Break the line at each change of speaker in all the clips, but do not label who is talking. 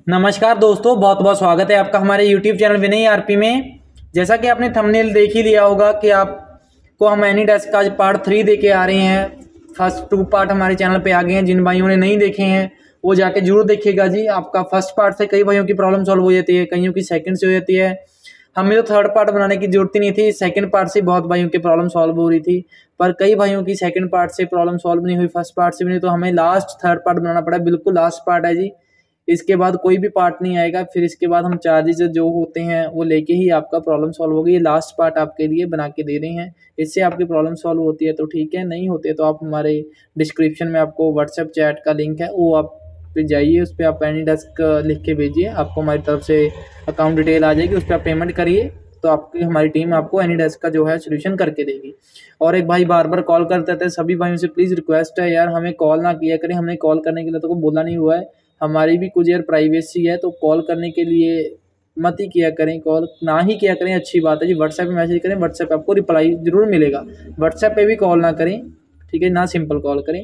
नमस्कार दोस्तों, बहुत बहुत स्वागत है आपका हमारे YouTube चैनल विनय आरपी में। जैसा कि आपने थंबनेल देख ही लिया होगा कि आपको हम एनीडेस्क का पार्ट 3 दे के आ रहे हैं। फर्स्ट 2 पार्ट हमारे चैनल पे आ गए हैं। जिन भाइयों ने नहीं देखे हैं वो जाके जरूर देखिएगा जी। आपका फर्स्ट पार्ट से कई भाइयों की प्रॉब्लम सॉल्व हो जाती है, कईयों की सेकंड से हो जाती है। हमें तो थर्ड पार्ट बनाने की जरूरत ही नहीं थी, सेकंड पार्ट से बहुत भाइयों की प्रॉब्लम सॉल्व हो रही थी। पर कई भाइयों की सेकंड पार्ट से प्रॉब्लम सॉल्व नहीं हुई, फर्स्ट पार्ट से भी नहीं, तो हमें लास्ट थर्ड पार्ट बनाना पड़ा। बिल्कुल लास्ट पार्ट है जी, इसके बाद कोई भी पार्ट नहीं आएगा। फिर इसके बाद हम चार्जेस जो होते हैं वो लेके ही आपका प्रॉब्लम सॉल्व होगी। ये लास्ट पार्ट आपके लिए बना के दे रहे हैं, इससे आपकी प्रॉब्लम सॉल्व होती है तो ठीक है, नहीं होती है तो आप हमारे डिस्क्रिप्शन में आपको व्हाट्सएप चैट का लिंक है, वो आप पे जाइए, उस पर आप एनीडेस्क लिख के भेजिए, आपको हमारी तरफ से अकाउंट डिटेल आ जाएगी, उस पर आप पेमेंट करिए तो आपकी हमारी टीम आपको एनीडेस्क का जो है सोल्यूशन करके देगी। और एक भाई बार बार कॉल करते थे, सभी भाइयों से प्लीज़ रिक्वेस्ट है यार, हमें कॉल ना किया करें। हमने कॉल करने के लिए तो बोला नहीं हुआ है, हमारी भी कुछ यार प्राइवेसी है, तो कॉल करने के लिए मत ही किया करें, कॉल ना ही किया करें, अच्छी बात है जी। व्हाट्सएप पे मैसेज करें, व्हाट्सएप पे आपको रिप्लाई जरूर मिलेगा। व्हाट्सएप पे भी कॉल ना करें, ठीक है ना, सिंपल कॉल करें।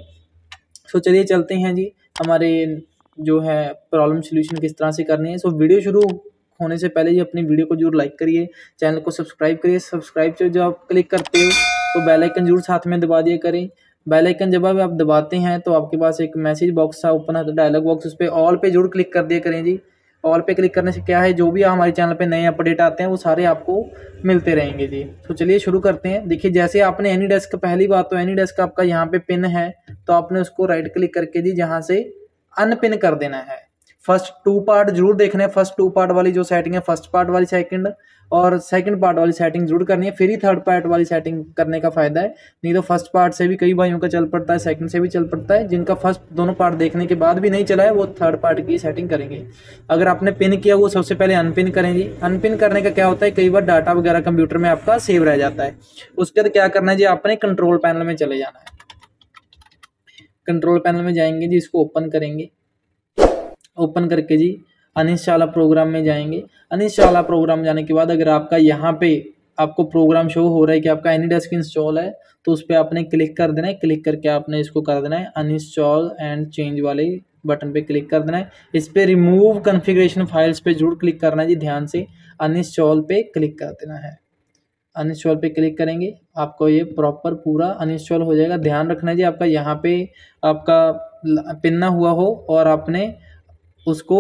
सो चलिए चलते हैं जी, हमारे जो है प्रॉब्लम सोल्यूशन किस तरह से करनी है। सो वीडियो शुरू होने से पहले जी अपनी वीडियो को जरूर लाइक करिए, चैनल को सब्सक्राइब करिए। सब्सक्राइब से जो आप क्लिक करते हो तो बेल आइकन जरूर साथ में दबा दिया करें। बेल आइकन जब आप दबाते हैं तो आपके पास एक मैसेज बॉक्स सा ओपन आता है, डायलॉग बॉक्स, उस पर ऑल पे जरूर क्लिक कर दिया करें जी। ऑल पे क्लिक करने से क्या है, जो भी हमारे चैनल पे नए अपडेट आते हैं वो सारे आपको मिलते रहेंगे जी। तो चलिए शुरू करते हैं। देखिए, जैसे आपने एनीडेस्क, पहली बात तो एनीडेस्क आपका यहाँ पे पिन है तो आपने उसको राइट क्लिक करके जी जहाँ से अनपिन कर देना है। फर्स्ट 2 पार्ट जरूर देखना है, फर्स्ट 2 पार्ट वाली जो सेटिंग है, फर्स्ट पार्ट वाली सेकंड और सेकंड पार्ट वाली सेटिंग जरूर करनी है, फिर ही थर्ड पार्ट वाली सेटिंग करने का फायदा है। नहीं तो फर्स्ट पार्ट से भी कई भाइयों का चल पड़ता है, सेकंड से भी चल पड़ता है। जिनका फर्स्ट दोनों पार्ट देखने के बाद भी नहीं चला है वो थर्ड पार्ट की सेटिंग करेंगे। अगर आपने पिन किया वो सबसे पहले अनपिन करें जी। अनपिन करने का क्या होता है, कई बार डाटा वगैरह कंप्यूटर में आपका सेव रह जाता है। उसके बाद क्या करना है जी, आपने कंट्रोल पैनल में चले जाना है। कंट्रोल पैनल में जाएंगे जी, इसको ओपन करेंगे। ओपन करके जी अनइंस्टॉल प्रोग्राम में जाएंगे। अनइंस्टॉल प्रोग्राम जाने के बाद अगर आपका यहाँ पे आपको प्रोग्राम शो हो रहा है कि आपका एनीडेस्क इंस्टॉल है तो उस पर आपने क्लिक कर देना है। क्लिक करके आपने इसको कर देना है अनइंस्टॉल एंड चेंज वाले बटन पे क्लिक कर देना है। इस पर रिमूव कॉन्फ़िगरेशन फाइल्स पे जरूर क्लिक करना है जी, ध्यान से अनइंस्टॉल पे क्लिक कर देना है। अनइंस्टॉल पे क्लिक करेंगे, आपको ये प्रॉपर पूरा अनइंस्टॉल हो जाएगा। ध्यान रखना है जी, आपका यहाँ पे आपका पिन ना हुआ हो और आपने उसको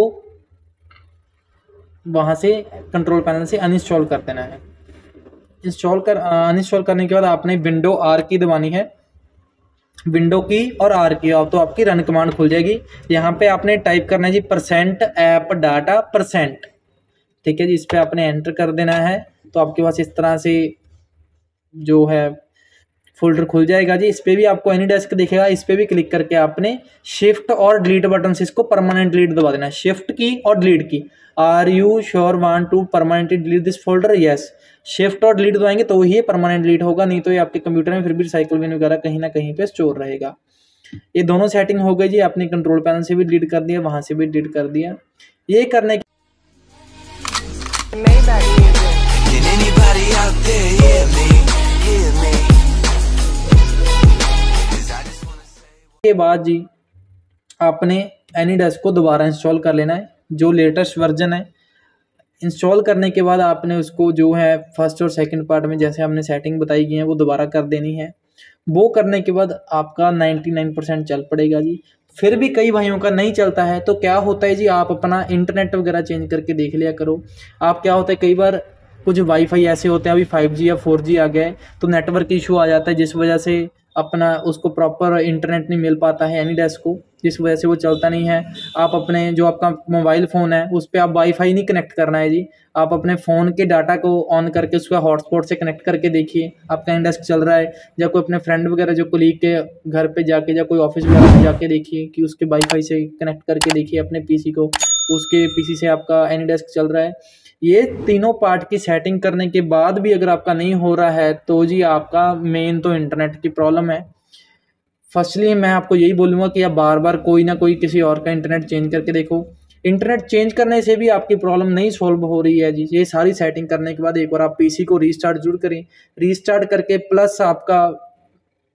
वहाँ से कंट्रोल पैनल से अनइंस्टॉल कर देना है। अनइंस्टॉल करने के बाद आपने विंडो आर की दबानी है, विंडो की और आर की, तो आपकी रन कमांड खुल जाएगी। यहाँ पे आपने टाइप करना है जी %app-data%, ठीक है जी। इस पर आपने एंटर कर देना है तो आपके पास इस तरह से जो है फोल्डर खुल जाएगा जी। इस पर भी आपको एनीडेस्क दिखेगा, इस पर भी क्लिक करके आपने शिफ्ट और डिलीट बटन से इसको परमानेंट डिलीट दबा देना है। शिफ्ट की और डिलीट की। Are you sure want to permanently delete this folder? Yes. Shift और डिलीट दबाएंगे तो ही ये परमानेंट डिलीट होगा, नहीं तो ये आपके कंप्यूटर में फिर भी रिसाइकल बिन वगैरह कहीं ना कहीं पे स्टोर रहेगा। ये दोनों सेटिंग हो गई जी। आपने कंट्रोल पैनल से भी डिलीट कर दिया, वहां से भी डिलीट कर दिया। ये करने के बाद जी आपने एनीडेस्क को दोबारा इंस्टॉल कर लेना है, जो लेटेस्ट वर्जन है। इंस्टॉल करने के बाद आपने उसको जो है फर्स्ट और सेकंड पार्ट में जैसे हमने सेटिंग बताई गई है वो दोबारा कर देनी है। वो करने के बाद आपका 99% चल पड़ेगा जी। फिर भी कई भाइयों का नहीं चलता है तो क्या होता है जी, आप अपना इंटरनेट वगैरह चेंज करके देख लिया करो। आप क्या होता है, कई बार कुछ वाईफाई ऐसे होते हैं, अभी 5G या 4G आ गया है तो नेटवर्क इशू आ जाता है, जिस वजह से अपना उसको प्रॉपर इंटरनेट नहीं मिल पाता है एनीडेस्क को, जिस वजह से वो चलता नहीं है। आप अपने जो आपका मोबाइल फ़ोन है उस पर आप वाईफाई नहीं कनेक्ट करना है जी, आप अपने फ़ोन के डाटा को ऑन करके उसका हॉटस्पॉट से कनेक्ट करके देखिए आपका एनीडेस्क चल रहा है। या कोई अपने फ्रेंड वगैरह जो कोलीग के घर पे जाके या कोई ऑफिस वगैरह में जाके देखिए कि उसके वाईफाई से कनेक्ट करके देखिए अपने पीसी को, उसके पीसी से आपका एनीडेस्क चल रहा है। ये तीनों पार्ट की सेटिंग करने के बाद भी अगर आपका नहीं हो रहा है तो जी आपका मेन तो इंटरनेट की प्रॉब्लम है। फर्स्टली मैं आपको यही बोलूँगा कि आप बार बार कोई ना कोई किसी और का इंटरनेट चेंज करके देखो। इंटरनेट चेंज करने से भी आपकी प्रॉब्लम नहीं सॉल्व हो रही है जी, ये सारी सेटिंग करने के बाद एक बार आप पीसी को रीस्टार्ट जरूर करें। रीस्टार्ट करके प्लस आपका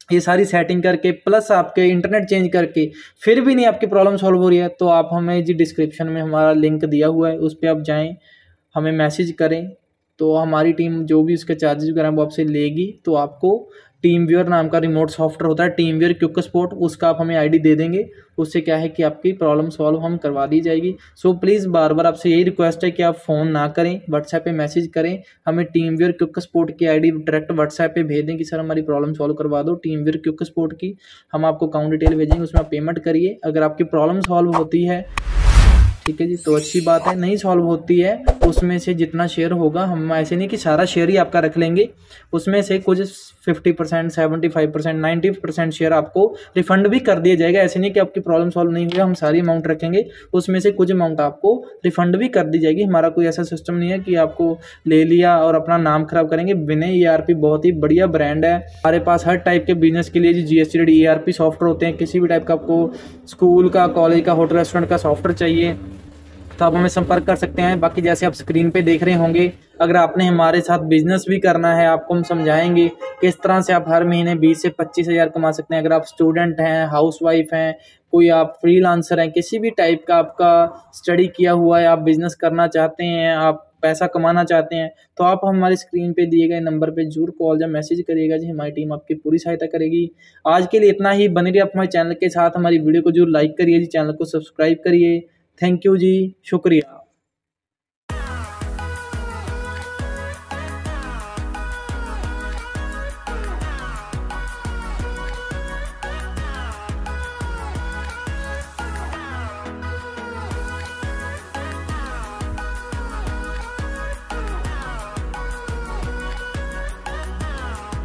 ये सारी सेटिंग करके प्लस आपके इंटरनेट चेंज करके फिर भी नहीं आपकी प्रॉब्लम सॉल्व हो रही है, तो आप हमें जी डिस्क्रिप्शन में हमारा लिंक दिया हुआ है, उस पर आप जाएं, हमें मैसेज करें, तो हमारी टीम जो भी उसके चार्जेस वगैरह वो आपसे लेगी। तो आपको टीम व्यूअर नाम का रिमोट सॉफ्टवेयर होता है, टीम व्यूअर क्विक सपोर्ट, उसका आप हमें आईडी दे देंगे, उससे क्या है कि आपकी प्रॉब्लम सॉल्व हम करवा दी जाएगी। सो प्लीज़ बार बार आपसे यही रिक्वेस्ट है कि आप फ़ोन ना करें, व्हाट्सएप पे मैसेज करें, हमें टीम व्यूअर क्विक सपोर्ट की आईडी डायरेक्ट व्हाट्सएप पे भेज दें कि सर हमारी प्रॉब्लम सॉल्व करवा दो टीम व्यूअर क्विक सपोर्ट की। हम आपको अकाउंट डिटेल भेजेंगे, उसमें आप पेमेंट करिए। अगर आपकी प्रॉब्लम सॉल्व होती है, ठीक है जी, तो अच्छी बात है। नहीं सॉल्व होती है, उसमें से जितना शेयर होगा, हम ऐसे नहीं कि सारा शेयर ही आपका रख लेंगे, उसमें से कुछ 50%, 75%, 90% शेयर आपको रिफंड भी कर दिया जाएगा। ऐसे नहीं कि आपकी प्रॉब्लम सॉल्व नहीं हुई, हम सारी अमाउंट रखेंगे, उसमें से कुछ अमाउंट आपको रिफंड भी कर दी जाएगी। हमारा कोई ऐसा सिस्टम नहीं है कि आपको ले लिया और अपना नाम खराब करेंगे। विनय ERP बहुत ही बढ़िया ब्रांड है, हमारे पास हर टाइप के बिजनेस के लिए GST रेडी ERP सॉफ्टवेयर होते हैं। किसी भी टाइप का आपको स्कूल का, कॉलेज का, होटल रेस्टोरेंट का सॉफ्टवेयर चाहिए तो आप हमें संपर्क कर सकते हैं। बाकी जैसे आप स्क्रीन पे देख रहे होंगे, अगर आपने हमारे साथ बिजनेस भी करना है, आपको हम समझाएंगे किस तरह से आप हर महीने 20 से 25 हज़ार कमा सकते हैं। अगर आप स्टूडेंट हैं, हाउसवाइफ हैं, कोई आप फ्रीलांसर हैं, किसी भी टाइप का आपका स्टडी किया हुआ है, आप बिजनेस करना चाहते हैं, आप पैसा कमाना चाहते हैं, तो आप हमारी स्क्रीन पे दिए गए नंबर पे जरूर कॉल या मैसेज करिएगा जी, हमारी टीम आपकी पूरी सहायता करेगी। आज के लिए इतना ही। बने रहिए आप हमारे चैनल के साथ, हमारी वीडियो को जरूर लाइक करिए जी, चैनल को सब्सक्राइब करिए। थैंक यू जी, शुक्रिया।